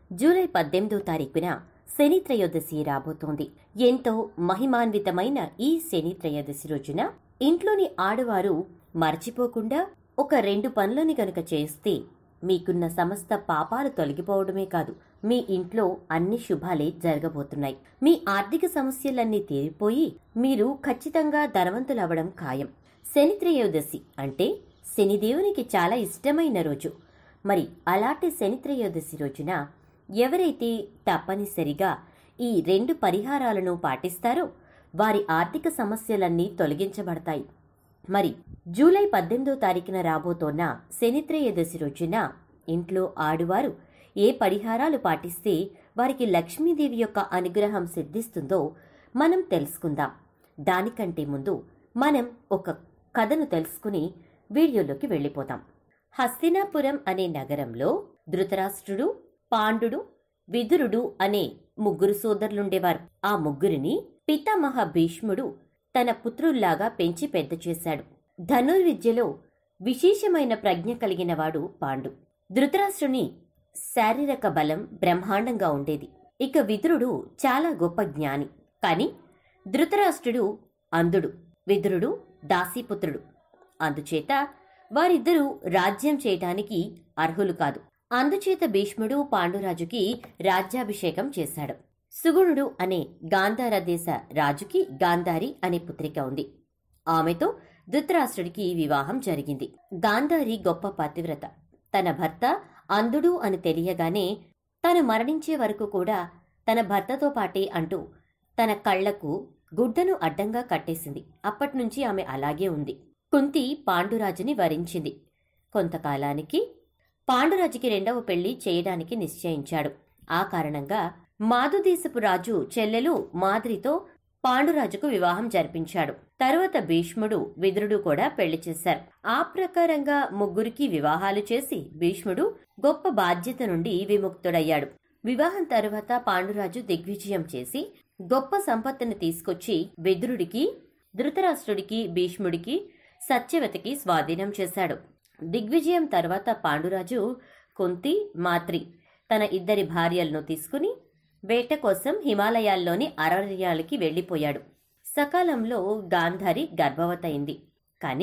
July 18వ తారీఖున శనిత్రయోదశి రాబోతోంది. ఎంతో మహిమాన్వితమైన ఈ శనిత్రయోదశి రోజున ఇంట్లోని ఆడవారు మర్చిపోకుండా ఒక 2 పనులని గనుక చేస్తే మీకున్న సమస్త పాపాలు తొలగిపోవడమే కాదు, మీ ఇంట్లో అన్ని శుభాలే జరగబోతున్నాయి. మీ ఆర్థిక సమస్యలన్నీ తీరిపోయి మీరు ఖచ్చితంగా ధనవంతులవ్వడం ఖాయం. శనిత్రయోదశి అంటే శనిదేవునికి చాలా ఇష్టమైన రోజు. మరి అలాంటి శనిత్రయోదశి రోజున ఎవరైతే తప్పనిసరిగా ఈ 2 పరిహారాలను పాటిస్తారో వారి ఆర్థిక సమస్యలన్నీ తొలగించబడతాయి. మరి జూలై 18వ తారీఖున రాబోతోన్న శనిత్రయోదశి రోజున ఇంట్లో ఆడువారు ఏ పరిహారాలు పాటిస్తే వారికి లక్ష్మీదేవి యొక్క అనుగ్రహం సిద్ధిస్తుందో మనం తెలుసుకుందాం. దానికంటే ముందు మనం ఒక కథను తెలుసుకుని వీడియోలోకి వెళ్ళిపోతాం. హస్తినాపురం అనే నగరంలో ధృతరాష్ట్రుడు, పాండుడు, విదురుడు అనే 3 సోదరులుండేవారు. ఆ ముగ్గురిని పితామహ భీష్ముడు తన పుత్రుల్లాగా పెంచి పెద్ద చేశాడు. ధనుర్విద్యలో విశేషమైన ప్రజ్ఞ కలిగినవాడు పాండు. ధృతరాష్ట్రుని శారీరక బలం బ్రహ్మాండంగా ఉండేది. ఇక విదురుడు చాలా గొప్ప జ్ఞాని. కాని ధృతరాష్ట్రుడు అంధుడు, విదురుడు దాసీపుత్రుడు. అందుచేత వారిద్దరూ రాజ్యం చేయటానికి అర్హులు కాదు. అందుచేత భీష్ముడు పాండురాజుకి రాజ్యాభిషేకం చేశాడు. సుగుణుడు అనే గాంధార దేశ రాజుకి గాంధారి అనే పుత్రిక ఉంది. ఆమెతో ధృతరాష్ట్రుడికి వివాహం జరిగింది. గాంధారి గొప్ప పతివ్రత. తన భర్త అంధుడు అని తెలియగానే తను మరణించే వరకు కూడా తన భర్తతో పాటే అంటూ తన కళ్లకు గుడ్డను అడ్డంగా కట్టేసింది. అప్పట్నుంచి ఆమె అలాగే ఉంది. కుంతి పాండురాజుని వరించింది. కొంతకాలానికి పాండురాజుకి 2వ పెళ్లి చేయడానికి నిశ్చయించాడు. ఆ కారణంగా మాధుదేశపు రాజు చెల్లెలు మాద్రితో పాండురాజుకు వివాహం జరిపించాడు. తరువాత భీష్ముడు, విదురుడు కూడా పెళ్లి చేశారు. ఆ ప్రకారంగా ముగ్గురికి వివాహాలు చేసి భీష్ముడు గొప్ప బాధ్యత నుండి విముక్తుడయ్యాడు. వివాహం తరువాత పాండురాజు దిగ్విజయం చేసి గొప్ప సంపత్తిని తీసుకొచ్చి విదురుడికి, ధృతరాష్ట్రుడికి, భీష్ముడికి, సత్యవతికి స్వాధీనం చేశాడు. దిగ్విజయం తర్వాత పాండురాజు కుంతి, మాద్రి తన 2 భార్యలను తీసుకుని వేట కోసం హిమాలయాల్లోని అరణ్యాలకి వెళ్లిపోయాడు. సకాలంలో గాంధారి గర్భవతయింది. కాని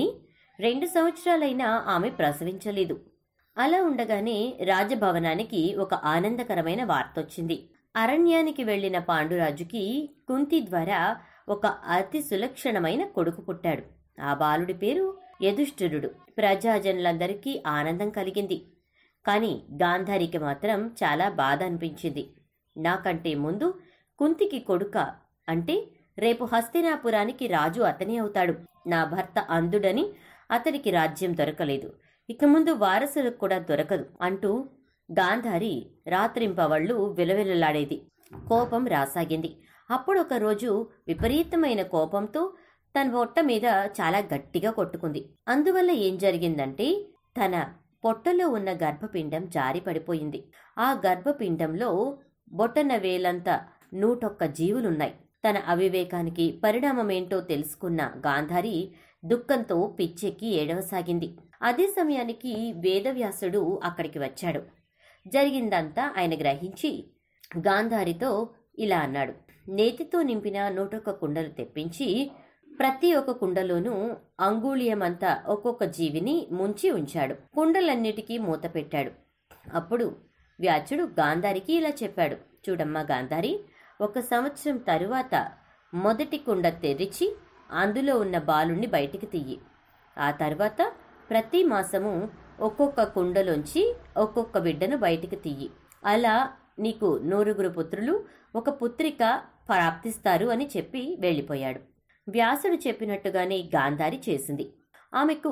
2 సంవత్సరాలైనా ఆమె ప్రసవించలేదు. అలా ఉండగానే రాజభవనానికి ఒక ఆనందకరమైన వార్తొచ్చింది. అరణ్యానికి వెళ్లిన పాండురాజుకి కుంతి ద్వారా ఒక అతి సులక్షణమైన కొడుకు పుట్టాడు. ఆ బాలుడి పేరు యధిష్ఠిరుడు. ప్రజాజనులందరికీ ఆనందం కలిగింది. కాని గాంధారికి మాత్రం చాలా బాధ అనిపించింది. నాకంటే ముందు కుంతికి కొడుక అంటే రేపు హస్తినాపురానికి రాజు అతనే అవుతాడు. నా భర్త అంధుడని అతనికి రాజ్యం దొరకలేదు, ఇక ముందు వారసులకు కూడా దొరకదు అంటూ గాంధారి రాత్రింపవళ్లు విలవిలలాడేది. కోపం రాసాగింది. అప్పుడు ఒక రోజు విపరీతమైన కోపంతో తన పొట్ట మీద చాలా గట్టిగా కొట్టుకుంది. అందువల్ల ఏం జరిగిందంటే తన పొట్టలో ఉన్న గర్భపిండం జారి పడిపోయింది. ఆ గర్భపిండంలో బొట్టన వేలంత 101 జీవులున్నాయి. తన అవివేకానికి పరిణామమేంటో తెలుసుకున్న గాంధారి దుఃఖంతో పిచ్చెక్కి ఏడవసాగింది. అదే సమయానికి వేదవ్యాసుడు అక్కడికి వచ్చాడు. జరిగిందంతా ఆయన గ్రహించి గాంధారితో ఇలా అన్నాడు. నేతితో నింపిన 101 కుండలు తెప్పించి ప్రతి ఒక్క కుండలోనూ అంగుళీయమంతా ఒక్కొక్క జీవిని ముంచి ఉంచాడు. కుండలన్నిటికీ మూత పెట్టాడు. అప్పుడు వ్యాసుడు గాంధారికి ఇలా చెప్పాడు. చూడమ్మా గాంధారి, 1 సంవత్సరం తరువాత మొదటి కుండ తెరిచి అందులో ఉన్న బాలుణ్ణి బయటికి తీయి. ఆ తర్వాత ప్రతి మాసము ఒక్కొక్క కుండలోంచి ఒక్కొక్క బిడ్డను బయటికి తీయి. అలా నీకు 9 పుత్రులు, 1 పుత్రిక ప్రాప్తిస్తారు అని చెప్పి వెళ్ళిపోయాడు. వ్యాసుడు చెప్పినట్టుగానే గాంధారి చేసింది. ఆమెకు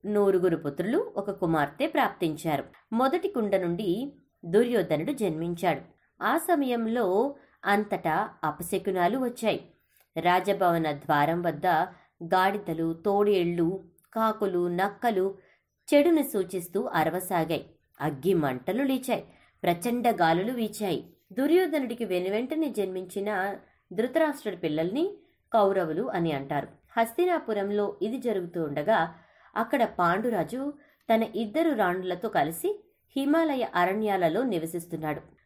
9 పుత్రులు, 1 కుమార్తె ప్రాప్తించారు. మొదటి కుండ నుండి దుర్యోధనుడు జన్మించాడు. ఆ సమయంలో అంతటా అపశకునాలు వచ్చాయి. రాజభవన ద్వారం వద్ద గాడిదలు, తోడేళ్లు, కాకులు, నక్కలు చెడుని సూచిస్తూ అరవసాగాయి. అగ్గి మంటలు లేచాయి. ప్రచండ గాలులు వీచాయి. దుర్యోధనుడికి వెనువెంటనే జన్మించిన ధృతరాష్ట్రుడి పిల్లల్ని కౌరవులు అని అంటారు. హస్తినాపురంలో ఇది జరుగుతూ ఉండగా అక్కడ పాండురాజు తన 2 రాణులతో కలిసి హిమాలయ అరణ్యాలలో నివసిస్తున్నాడు.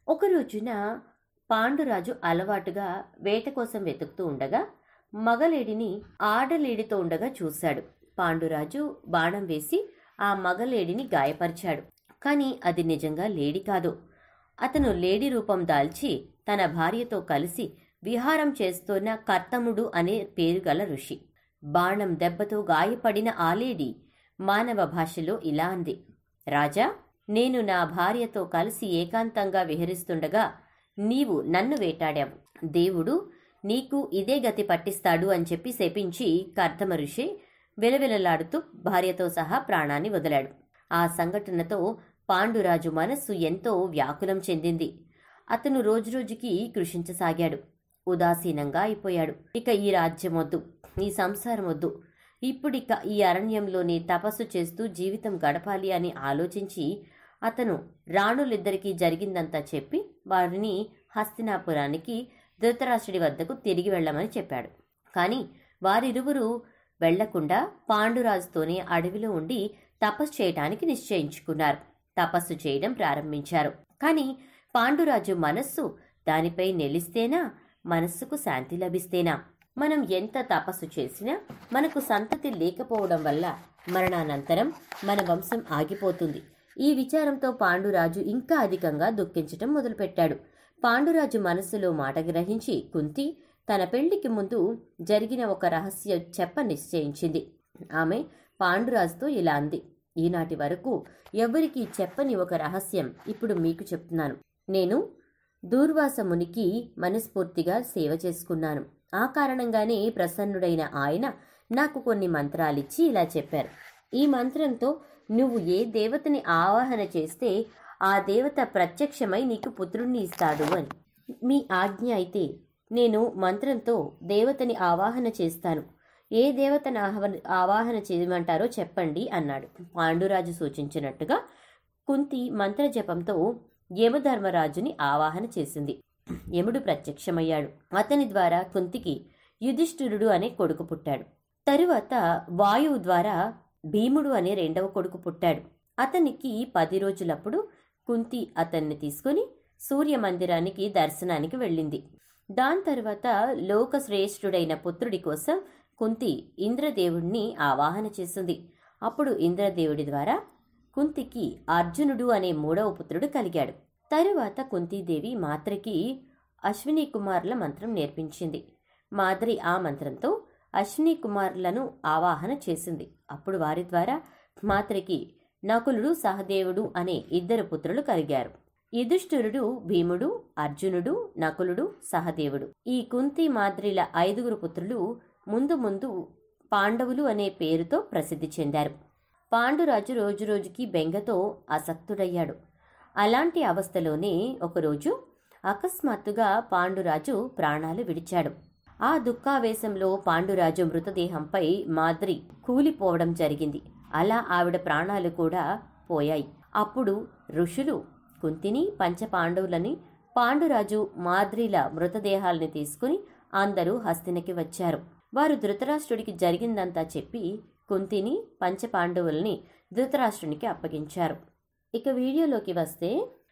ఒక రోజున పాండురాజు అలవాటుగా వేట కోసం వెతుకుతూ ఉండగా మగలేడిని ఆడలేడితో ఉండగా చూశాడు. పాండురాజు బాణం వేసి ఆ మగలేడిని గాయపరిచాడు. కాని అది నిజంగా లేడి కాదు. అతను లేడి రూపం దాల్చి తన భార్యతో కలిసి విహారం చేస్తున్న కర్తముడు అనే పేరు గల ఋషి. బాణం దెబ్బతో గాయపడిన ఆ లేడి మానవ భాషలో ఇలా అంది: రాజా, నేను నా భార్యతో కలిసి ఏకాంతంగా విహరిస్తుండగా నీవు నన్ను వేటాడావు. దేవుడు నీకు ఇదే గతి పట్టిస్తాడు అని చెప్పి శపించి కర్తమ ఋషి విలవిలలాడుతూ భార్యతో సహా ప్రాణాన్ని వదిలాడు. ఆ సంఘటనతో పాండురాజు మనస్సు ఎంతో వ్యాకులం చెందింది. అతను రోజురోజుకి కృషించసాగాడు. ఉదాసీనంగా అయిపోయాడు. ఇక ఈ రాజ్యం వద్దు, ఈ సంసారం వద్దు, ఇప్పుడిక ఈ అరణ్యంలోనే తపస్సు చేస్తూ జీవితం గడపాలి అని ఆలోచించి అతను రాణులిద్దరికీ జరిగిందంతా చెప్పి వారిని హస్తినాపురానికి ధృతరాష్ట్రుడి వద్దకు తిరిగి వెళ్ళమని చెప్పాడు. కాని వారిరువురు వెళ్లకుండా పాండురాజుతోనే అడవిలో ఉండి తపస్సు చేయటానికి నిశ్చయించుకున్నారు. తపస్సు చేయడం ప్రారంభించారు. కాని పాండురాజు మనస్సు దానిపై నిలిస్తేనా, మనస్సుకు శాంతి లభిస్తేనా? మనం ఎంత తపస్సు చేసినా మనకు సంతతి లేకపోవడం వల్ల మరణానంతరం మన వంశం ఆగిపోతుంది. ఈ విచారంతో పాండురాజు ఇంకా అధికంగా దుఃఖించటం మొదలుపెట్టాడు. పాండురాజు మనస్సులో మాట గ్రహించి కుంతి తన పెళ్లికి ముందు జరిగిన ఒక రహస్యం చెప్ప నిశ్చయించింది. ఆమె పాండురాజుతో ఇలా అంది: ఈనాటి వరకు ఎవరికీ చెప్పని ఒక రహస్యం ఇప్పుడు మీకు చెప్తున్నాను. నేను దూర్వాస మునికి మనస్ఫూర్తిగా సేవ చేసుకున్నాను. ఆ కారణంగానే ప్రసన్నుడైన ఆయన నాకు కొన్ని మంత్రాలిచ్చి ఇలా చెప్పారు: ఈ మంత్రంతో నువ్వు ఏ దేవతని ఆవాహన చేస్తే ఆ దేవత ప్రత్యక్షమై నీకు పుత్రుణ్ణి ఇస్తాడు అని. మీ ఆజ్ఞ అయితే నేను మంత్రంతో దేవతని ఆవాహన చేస్తాను. ఏ దేవతను ఆవాహన చేయమంటారో చెప్పండి అన్నాడు. పాండురాజు సూచించినట్టుగా కుంతి మంత్రజపంతో యమధర్మరాజుని ఆవాహన చేసింది. యముడు ప్రత్యక్షమయ్యాడు. అతని ద్వారా కుంతికి యుధిష్ఠిరుడు అనే కొడుకు పుట్టాడు. తరువాత వాయువు ద్వారా భీముడు అనే రెండవ కొడుకు పుట్టాడు. అతనికి 10 రోజులప్పుడు కుంతి అతన్ని తీసుకుని సూర్యమందిరానికి దర్శనానికి వెళ్ళింది. దాని తర్వాత లోకశ్రేష్ఠుడైన పుత్రుడి కోసం కుంతి ఇంద్రదేవుణ్ణి ఆవాహన చేసింది. అప్పుడు ఇంద్రదేవుడి ద్వారా కుంతికి అర్జునుడు అనే 3వ పుత్రుడు కలిగాడు. తరువాత కుంతీదేవి మాద్రికి అశ్విని కుమారుల మంత్రం నేర్పించింది. మాద్రి ఆ మంత్రంతో అశ్విని కుమారులను ఆవాహన చేసింది. అప్పుడు వారి ద్వారా మాద్రికి నకులుడు సహదేవుడు అనే 2 పుత్రులు కలిగారు. యుధిష్ఠిరుడు, భీముడు, అర్జునుడు, నకులుడు, సహదేవుడు. ఈ కుంతి మాద్రిల 5 పుత్రులు ముందు ముందు పాండవులు అనే పేరుతో ప్రసిద్ధి చెందారు. పాండురాజు రోజురోజుకి బెంగతో అసక్తుడయ్యాడు. అలాంటి అవస్థలోనే ఒకరోజు అకస్మాత్తుగా పాండురాజు ప్రాణాలు విడిచాడు. ఆ దుఃఖావేశంలో పాండురాజు మృతదేహంపై మాద్రి కూలిపోవడం జరిగింది. అలా ఆవిడ ప్రాణాలు కూడా పోయాయి. అప్పుడు ఋషులు కుంతిని, పంచపాండవులని, పాండురాజు, మాద్రిల మృతదేహాల్ని తీసుకుని అందరూ హస్తినకి వచ్చారు. వారు ధృతరాష్ట్రుడికి జరిగిందంతా చెప్పి కుంతిని, పంచపాండవుల్ని ధృతరాష్ట్రునికి అప్పగించారు. ఇక వీడియోలోకి వస్తే,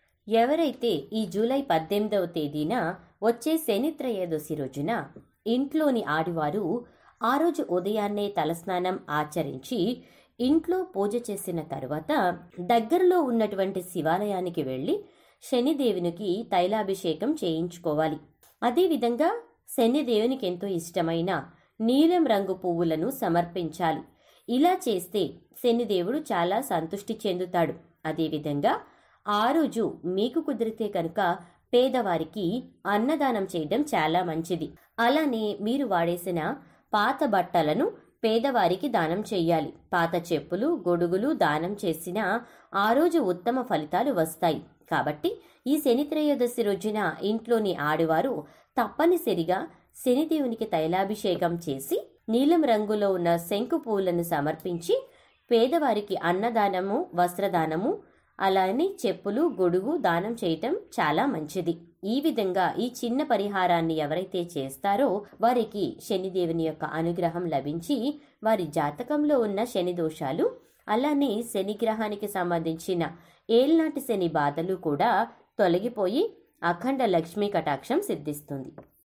ఎవరైతే ఈ జూలై 18వ తేదీన వచ్చే శనిత్రయోదశి రోజున ఇంట్లోని ఆడివారు ఆ రోజు ఉదయాన్నే తలస్నానం ఆచరించి ఇంట్లో పూజ చేసిన తరువాత దగ్గరలో ఉన్నటువంటి శివాలయానికి వెళ్ళి శనిదేవునికి తైలాభిషేకం చేయించుకోవాలి. అదేవిధంగా శనిదేవునికి ఎంతో ఇష్టమైన నీలం రంగు పువ్వులను సమర్పించాలి. ఇలా చేస్తే శనిదేవుడు చాలా సంతృష్టి చెందుతాడు. అదేవిధంగా ఆ రోజు మీకు కుదిరితే కనుక పేదవారికి అన్నదానం చేయడం చాలా మంచిది. అలానే మీరు వాడేసిన పాత బట్టలను పేదవారికి దానం చెయ్యాలి. పాత చెప్పులు, గొడుగులు దానం చేసినా ఆ రోజు ఉత్తమ ఫలితాలు వస్తాయి. కాబట్టి ఈ శనిత్రయోదశి రోజున ఇంట్లోని ఆడవారు తప్పనిసరిగా శనిదేవునికి తైలాభిషేకం చేసి నీలం రంగులో ఉన్న శంకు పువ్వులను సమర్పించి పేదవారికి అన్నదానము, వస్త్రదానము, అలానే చెప్పులు, గొడుగు దానం చేయటం చాలా మంచిది. ఈ విధంగా ఈ చిన్న పరిహారాన్ని ఎవరైతే చేస్తారో వారికి శనిదేవుని యొక్క అనుగ్రహం లభించి వారి జాతకంలో ఉన్న శని దోషాలు, అలానే శని గ్రహానికి సంబంధించిన ఏళ్నాటి శని బాధలు కూడా తొలగిపోయి అఖండ లక్ష్మీ కటాక్షం సిద్ధిస్తుంది.